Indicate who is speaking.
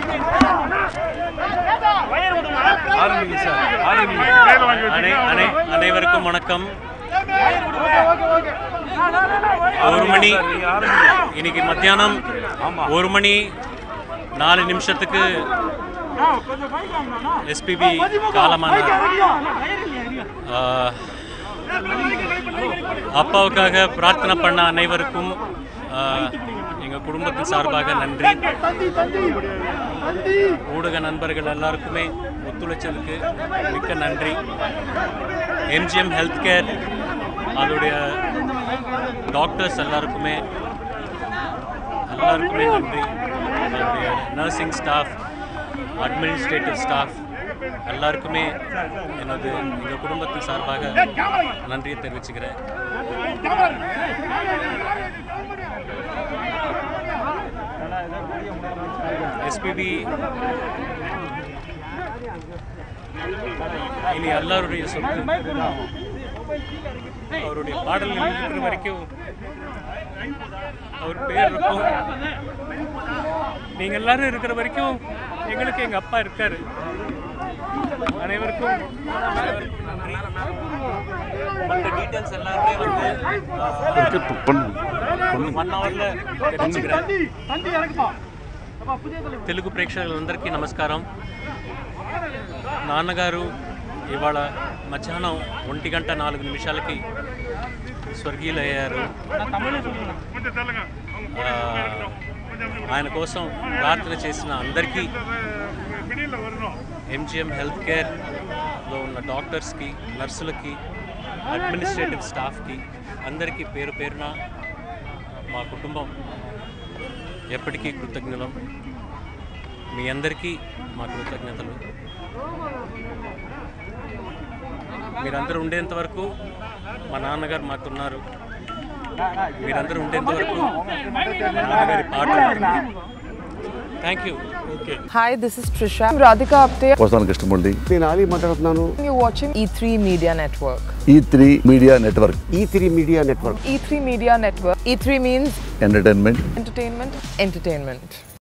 Speaker 1: அனைவருக்கும் வணக்கம். ஒரு மணி இன்னைக்கு மத்தியானம் 1 மணி 4 நிமிஷத்துக்கு எஸ்பிபி காலமானார். அப்பாவுக்காக பிரார்த்தனை பண்ண அனைவருக்கும் எங்கள் குடும்பத்தின் சார்பாக நன்றி. ஊடக நண்பர்கள் எல்லாருக்குமே ஒத்துழைச்சதுக்கு மிக்க நன்றி. எம்ஜிஎம் ஹெல்த் கேர் அதோடைய டாக்டர்ஸ் எல்லாருக்குமே நன்றி. அதோடைய நர்சிங் ஸ்டாஃப், அட்மினிஸ்ட்ரேட்டிவ் ஸ்டாஃப் எல்லாருக்குமே எங்கள் குடும்பத்தின் சார்பாக நன்றியை தெரிவிச்சுக்கிறேன். எஸ்பிபி இனி எல்லாருடைய சொத்து. அவருடைய பாடல்கள் இருக்கிற வரைக்கும் அவர் பேர் இருக்கும். நீங்க எல்லாரும் இருக்கிற வரைக்கும் எங்களுக்கு எங்க அப்பா இருக்காரு. அனைவருக்கும் நன்றி. மற்ற டீட்டெயில்ஸ் எல்லாருமே வந்து 1 hourல தெரிஞ்சுக்கிறேன். తెలుగు ప్రేక్షకులందరికీ నమస్కారం. నాన్నగారు ఇవాళ మధ్యాహ్నం 1:04 స్వర్గీయులయ్యారు. ఆయన కోసం ప్రార్థన చేసిన అందరికీ, ఎంజిఎం హెల్త్ కేర్లో ఉన్న డాక్టర్స్కి, నర్సులకి, అడ్మినిస్ట్రేటివ్ స్టాఫ్కి అందరికీ పేరు పేరున మా కుటుంబం ఎప్పటికీ కృతజ్ఞతలు. మీ అందరికీ మా కృతజ్ఞతలు. మీరందరూ ఉండేంత వరకు మా నాన్నగారు మాకున్నారు. మీరందరూ ఉండేంత వరకు నాన్నగారి పాట. Thank you. Okay.
Speaker 2: Hi, this is Trisha. Radhika Apte.
Speaker 3: వస్తాను కృష్ణమూర్తి.
Speaker 4: నేను ఆలీ మాట్లాడుతున్నాను.
Speaker 2: You're watching E3 Media Network.
Speaker 3: E3 Media Network.
Speaker 4: E3 Media Network.
Speaker 2: E3 Media Network. E3 means
Speaker 3: Entertainment.
Speaker 2: entertainment.